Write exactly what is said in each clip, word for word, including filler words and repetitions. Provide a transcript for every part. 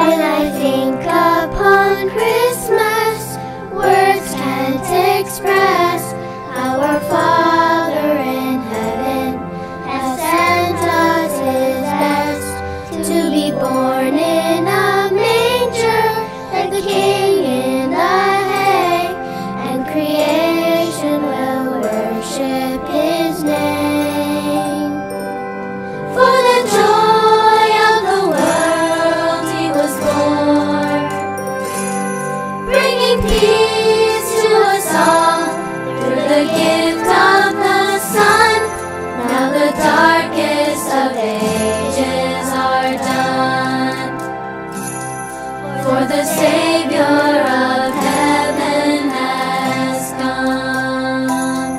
When I think upon Christmas, words can't express how our Father in heaven has sent us His best, to be born in a manger like the King in the hay, and creation will worship His name. For the joy of the world He was born, bringing peace to us all through the gift of the Son. Now the darkest of ages are done, for the Savior of heaven has come.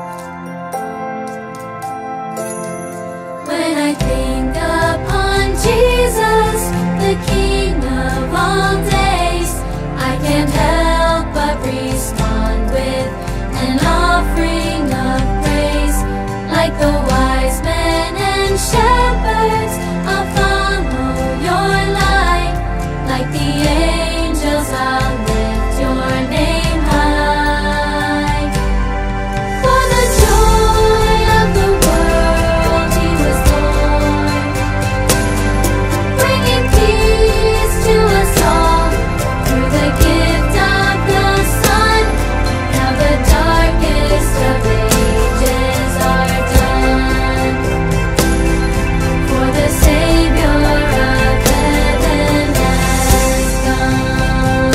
When I think upon Jesus, the King of all days, I can't help but respond with an offering of praise. Like the wise men and shepherds, I'll follow your light. Like the angels, I'll lift your name high. For the joy of the world He was born, bringing peace to us all through the gift of the Son. Now the darkest of ages are done, for the Savior of heaven has come.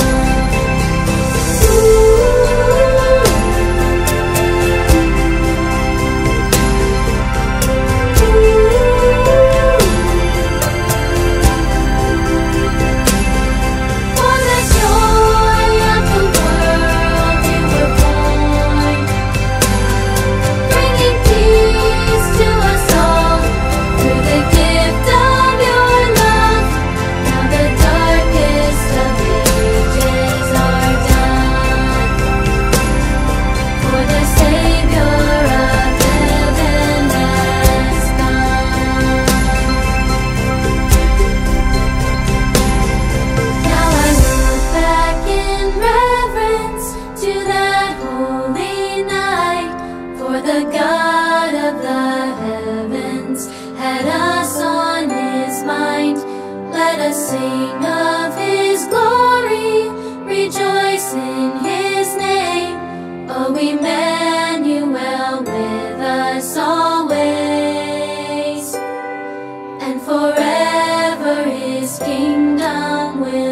For the joy of the world You were born, bringing peace to us all through the gift of your love. Now the darkest of ages are done, for the Savior of heaven has come. Now I look back in reverence to that holy night, for the God of the heavens had us on His mind. Let us sing of His glory, rejoice in His name. O Emmanuel, with us always, and forever His kingdom will